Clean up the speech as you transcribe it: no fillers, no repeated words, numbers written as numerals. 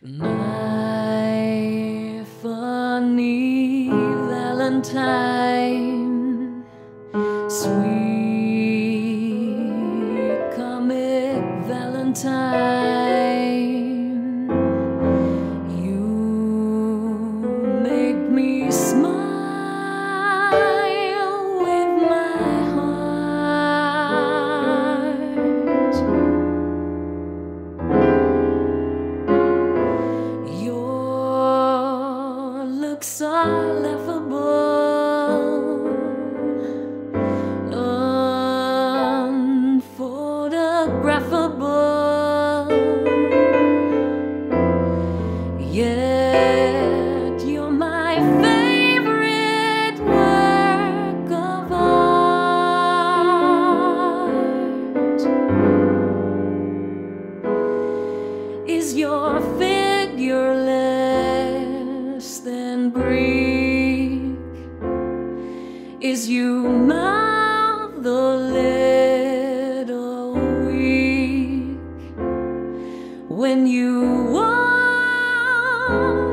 My funny Valentine, sweet comic Valentine, you make me smile with my heart. Your looks are laughable, unphotographable, yet you're my favorite work of art. Is your figure less than Greek? Is you mouth a little weak when you walk?